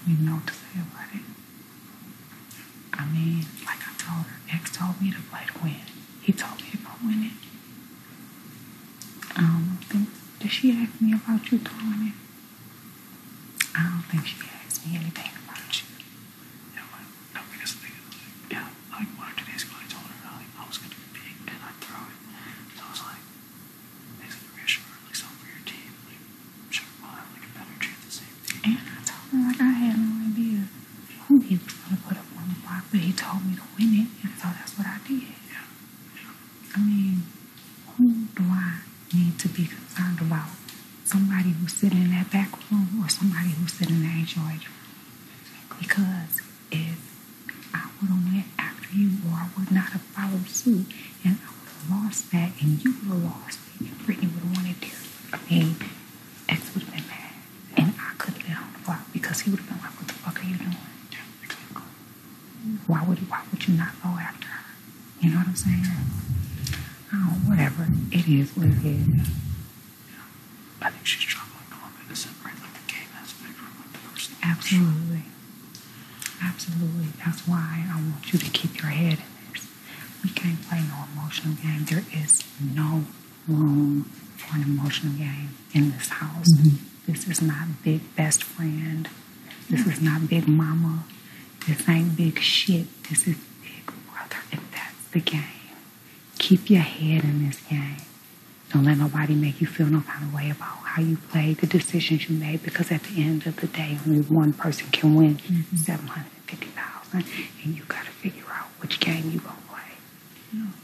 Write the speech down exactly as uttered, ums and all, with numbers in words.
don't even know what to say about it. I mean, like I told her, X told me to play to win. He told me to go win it. I don't think, did she ask me about you throwing it? I don't think she asked me anything about you. Yeah, like, no, because the thing is, like, yeah, like one or two days ago, I told her, like, I was going to compete and I'd throw it. So I was like, basically reassure her, like, something for your team, like, sure, we'll have, like, a better chance at the same team. And I told her, like, I had no idea who he was going to put up on the block, but he told me to win it, and so that's what I did. Yeah, yeah. I mean, who do I need to be concerned about? Somebody who's sitting in that back room or somebody who's sitting in the H O H room? Because if I would have went after you, or I would not have followed suit, and I would have lost that, and you would have lost it, and Brittany would have wanted Derek. I mean, X would have been mad, and I could have been on the block because he would have been like, "What the fuck are you doing? Yeah, exactly. Why would why would you not go after her?" You know what I'm saying? Oh, whatever. It is what it is. Yeah. I think she's struggling a little bit to separate like the game aspect from like the personal. Absolutely. Absolutely. That's why I want you to keep your head in this. We can't play no emotional game. There is no room for an emotional game in this house. Mm-hmm. This is not big best friend. This is not big mama. This ain't big shit. This is big brother. And that's the game. Keep your head in this game. Don't let nobody make you feel no kind of way about how you played, the decisions you made, because at the end of the day, only one person can win mm-hmm. seven hundred fifty thousand dollars, and you got to figure out which game you going to play. Yeah.